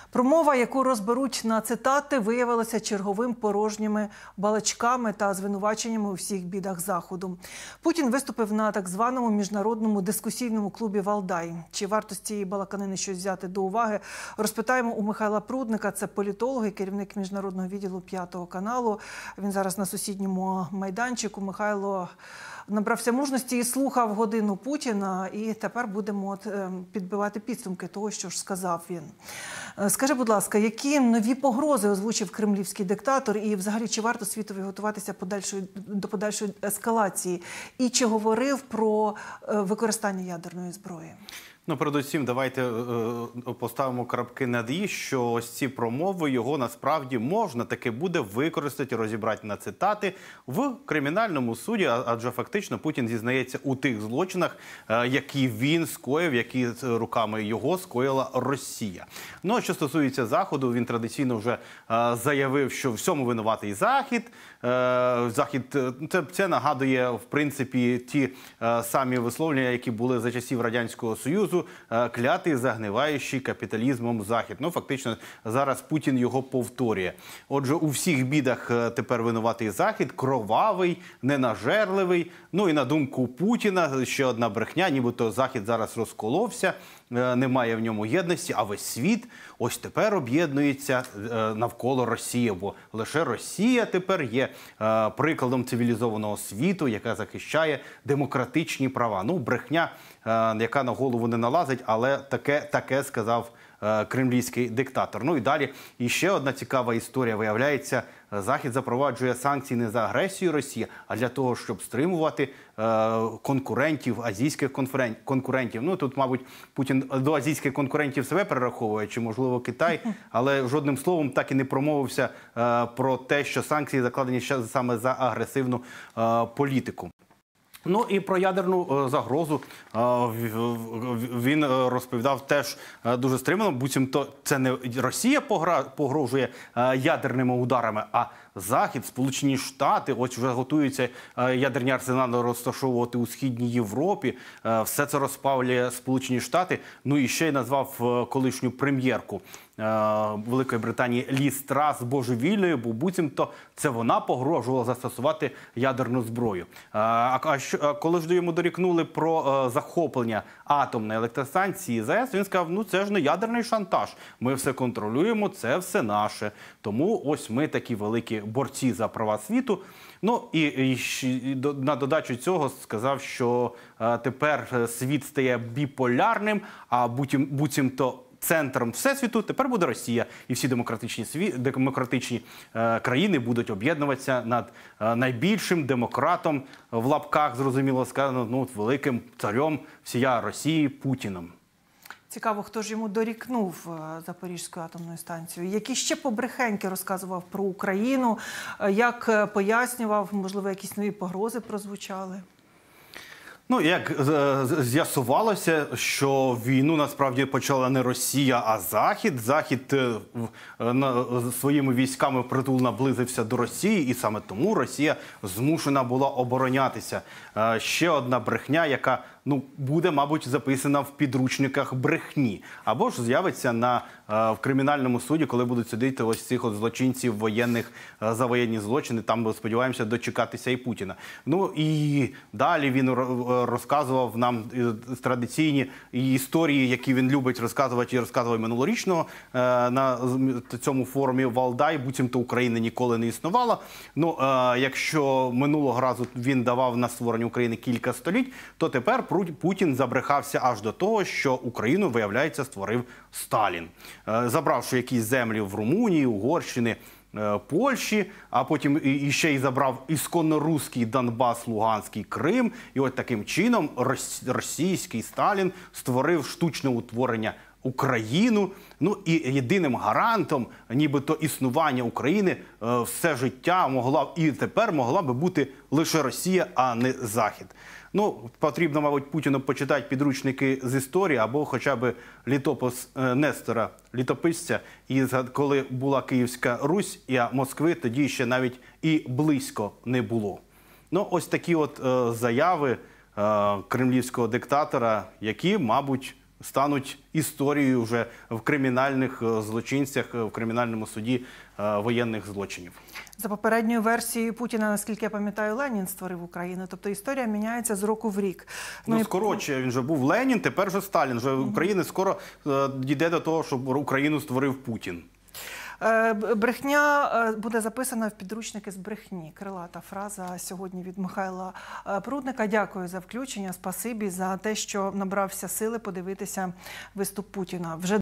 Промова, яку розберуть на цитати, виявилася черговим порожніми балачками та звинуваченнями у всіх бідах Заходу. Путін виступив на так званому міжнародному дискусійному клубі «Валдай». Чи варто з цієї балаканини щось взяти до уваги, розпитаємо у Михайла Прудника. Це політолог і керівник міжнародного відділу «5 каналу». Він зараз на сусідньому майданчику. Михайло набрався мужності і слухав годину Путіна, і тепер будемо підбивати підсумки того, що ж сказав він. Скажи, будь ласка, які нові погрози озвучив кремлівський диктатор і взагалі чи варто світові готуватися до подальшої ескалації? І чи говорив про використання ядерної зброї? Ну, передусім, давайте поставимо крапки над «і», що ось ці промови його насправді можна таки буде використати, розібрати на цитати в кримінальному суді, адже фактично Путін зізнається у тих злочинах, які він скоїв, які руками його скоїла Росія. Ну, а що стосується Заходу, він традиційно вже заявив, що всьому винуватий Захід. Це нагадує, в принципі, ті самі висловлення, які були за часів Радянського Союзу, клятий, загниваючий капіталізмом Захід. Ну, фактично, зараз Путін його повторює. Отже, у всіх бідах тепер винуватий Захід, кровавий, ненажерливий. Ну, і на думку Путіна, ще одна брехня, нібито Захід зараз розколовся, немає в ньому єдності, а весь світ ось тепер об'єднується навколо Росії, бо лише Росія тепер є прикладом цивілізованого світу, яка захищає демократичні права. Ну, брехня, яка на голову не налазить, але таке сказав кремлівський диктатор. Ну і далі іще одна цікава історія. Виявляється, Захід запроваджує санкції не за агресію Росії, а для того, щоб стримувати конкурентів, азійських конкурентів. Ну, тут, мабуть, Путін до азійських конкурентів себе перераховує, чи, можливо, Китай, але жодним словом так і не промовився про те, що санкції закладені саме за агресивну політику. Ну і про ядерну загрозу він розповідав теж дуже стримано. Буцімто це не Росія погрожує ядерними ударами, а Захід, Сполучені Штати, ось вже готуються ядерні арсенали розташовувати у Східній Європі. Все це розпалює Сполучені Штати. Ну і ще й назвав колишню прем'єрку Великої Британії Ліз Трас божевільною, бо буцімто це вона погрожувала застосувати ядерну зброю. Коли ж йому дорікнули про захоплення атомної електростанції ЗАЕС, він сказав, ну це ж не ядерний шантаж, ми все контролюємо, це все наше. Тому ось ми такі великі борці за права світу. Ну і на додачу цього сказав, що тепер світ стає біполярним, а буцімто центром всесвіту тепер буде Росія. І всі демократичні країни будуть об'єднуватися над найбільшим демократом, в лапках, зрозуміло сказано, ну, великим царем всія Росії Путіном. Цікаво, хто ж йому дорікнув Запорізьку атомну станцію? Які ще побрехеньки розказував про Україну? Як пояснював, можливо, якісь нові погрози прозвучали? Ну, як з'ясувалося, що війну насправді почала не Росія, а Захід. Захід своїми військами впритул наблизився до Росії, і саме тому Росія змушена була оборонятися. Ще одна брехня, яка буде, мабуть, записана в підручниках брехні. Або ж з'явиться в кримінальному суді, коли будуть судити ось цих злочинців воєнних за воєнні злочини. Там, сподіваємося, дочекатися і Путіна. Ну і далі він розказував нам традиційні історії, які він любить розказувати і розказував минулорічного на цьому форумі «Валдай», буцімто України ніколи не існувало. Ну, якщо минулого разу він давав на створення України кілька століть, то тепер Путін забрехався аж до того, що Україну, виявляється, створив Сталін. Забравши якісь землі в Румунії, Угорщини, Польщі, а потім ще й забрав ісконно руський Донбас, Луганський Крим. І от таким чином російський Сталін створив штучне утворення Україну. Ну і єдиним гарантом нібито існування України все життя тепер могла би бути лише Росія, а не Захід. Ну, потрібно, мабуть, Путіну почитати підручники з історії або хоча б літопис Нестора, літописця, і коли була Київська Русь, а Москви тоді ще навіть і близько не було. Ну, ось такі от заяви кремлівського диктатора, які, мабуть, стануть історією вже в кримінальних злочинцях, в кримінальному суді воєнних злочинів. За попередньою версією Путіна, наскільки я пам'ятаю, Ленін створив Україну. Тобто історія міняється з року в рік. Ну, скороче, він же був Ленін, тепер вже Сталін. Вже Україна скоро дійде до того, щоб Україну створив Путін. Брехня буде записана в підручники з брехні. Крилата фраза сьогодні від Михайла Прудника. Дякую за включення, спасибі за те, що набрався сили подивитися виступ Путіна. Вже